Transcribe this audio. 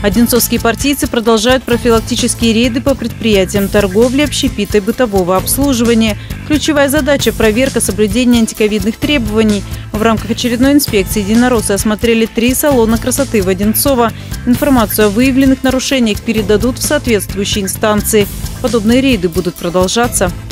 Одинцовские партийцы продолжают профилактические рейды по предприятиям торговли, общепита и бытового обслуживания. Ключевая задача – проверка соблюдения антиковидных требований. В рамках очередной инспекции единороссы осмотрели 3 салона красоты в Одинцово. Информацию о выявленных нарушениях передадут в соответствующие инстанции. Подобные рейды будут продолжаться.